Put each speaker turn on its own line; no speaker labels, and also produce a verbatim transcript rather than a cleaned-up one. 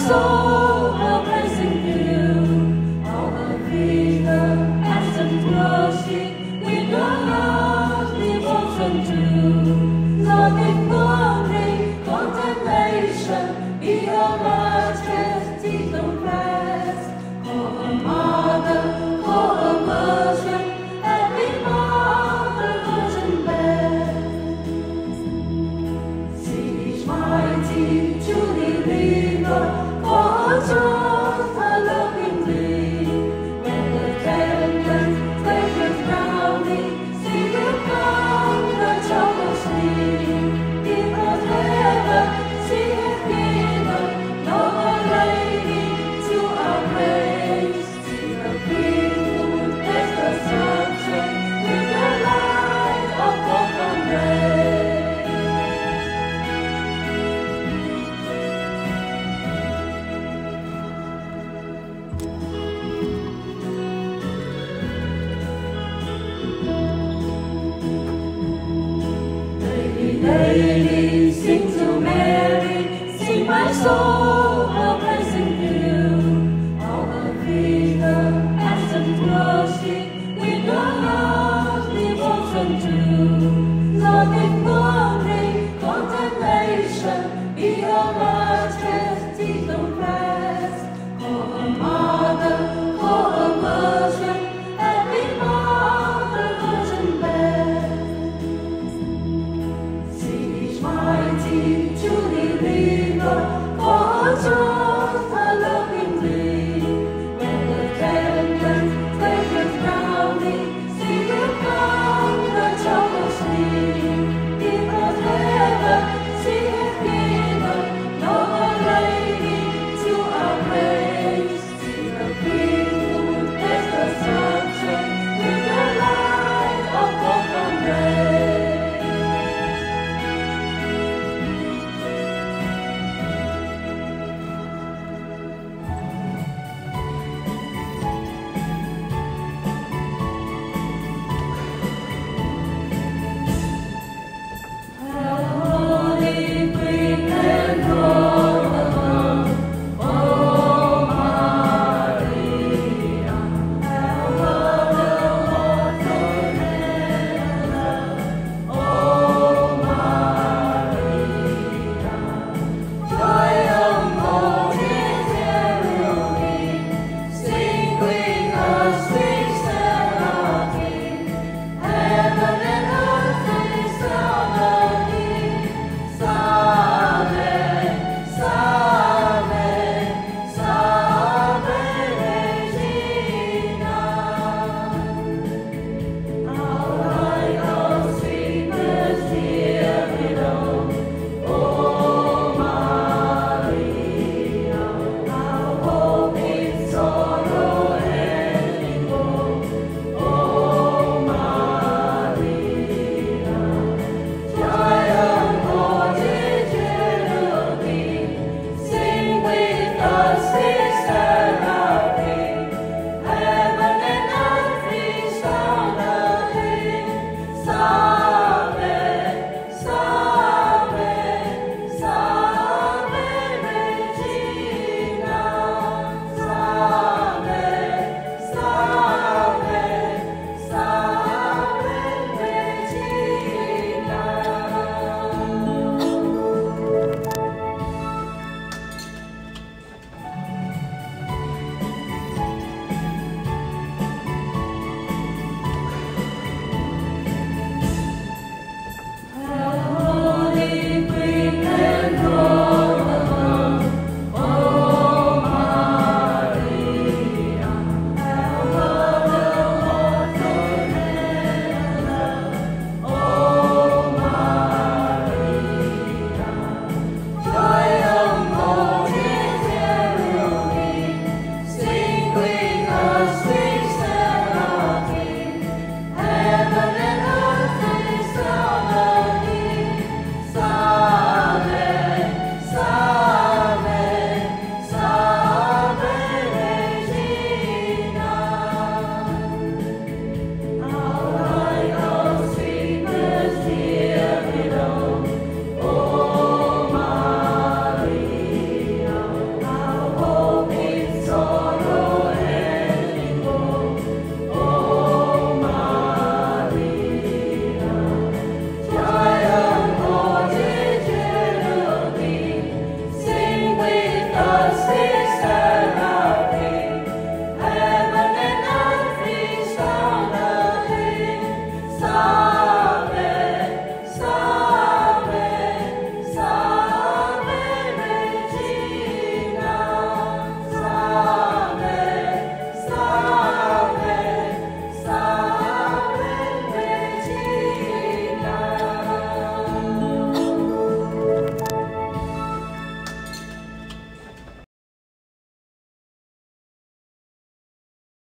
soul will praising you. All the freedom and worship with your heart devotion to. Loving glory, contemplation, be your majesty confess. For a mother, for a virgin, every mother virgin bear. She is mighty to deliver, for her trust, her loving thee. When the tempest rages round me, she will calm the troubled sea. Because heaven she has given, Lord Lady, to our praise. She will bring as the sunshine with the light of golden ray. Daily sing to Mary, sing my soul, will praising you. All the freedom